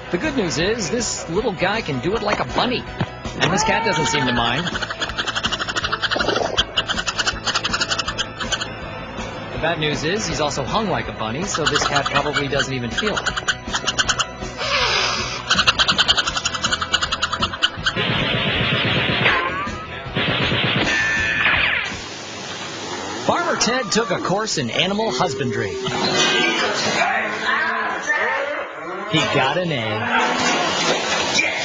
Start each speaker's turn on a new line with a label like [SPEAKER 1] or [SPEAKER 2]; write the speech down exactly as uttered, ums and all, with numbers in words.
[SPEAKER 1] The good news is this little guy can do it like a bunny. And this cat doesn't seem to mind. The bad news is he's also hung like a bunny, so this cat probably doesn't even feel it. Farmer Ted took a course in animal husbandry. He got an egg.